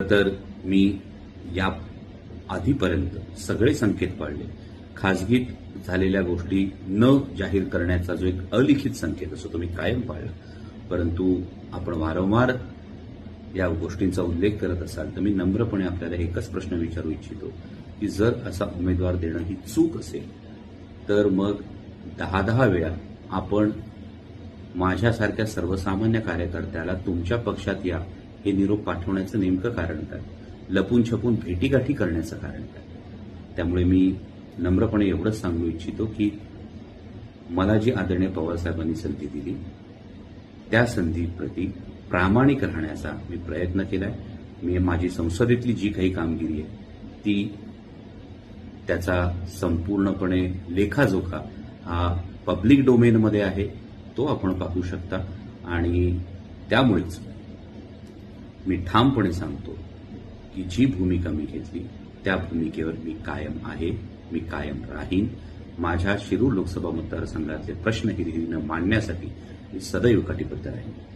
तर मी या आधीपर्यंत सगळे संकेत पाळले. खाजगीत झालेल्या गोष्टी न जाहीर करण्याचा जो एक अलिखित संकेत असतो तो मी कायम पाळला. परंतु आपण वारंवार या गोष्टींचा उल्लेख करत असाल तर मी नम्रपणे आपल्याला एकच प्रश्न विचारू इच्छितो की जर असा उमेदवार देणं ही चूक असेल तर मग 10-10 वेळा आपण माझ्यासारख्या सर्वसामान्य कार्यकर्त्याला तुमच्या पक्षात या हे निरोप पाठवण्याचं नेमकं कारण काय? लपून छपून भेटीगाठी करण्याचं कारण काय? त्यामुळे मी नम्रपणे एवढंच सांगू इच्छितो की मला जी आदरणीय पवारसाहेबांनी संधी दिली त्या संधीप्रती प्रामाणिक राहण्याचा मी प्रयत्न केलाय. मी माझी संसदेतली जी काही कामगिरी आहे ती त्याचा संपूर्णपणे लेखाजोखा हा पब्लिक डोमेनमध्ये आहे, तो आपण पाहू शकता. आणि त्यामुळेच मी ठामपणे सांगतो की जी भूमिका मी घेतली त्या भूमिकेवर मी कायम आहे, मी कायम राहीन. माझ्या शिरूर लोकसभा मतदारसंघातले प्रश्न हिरिरीनं मांडण्यासाठी मी सदैव कटिबद्ध राहीन.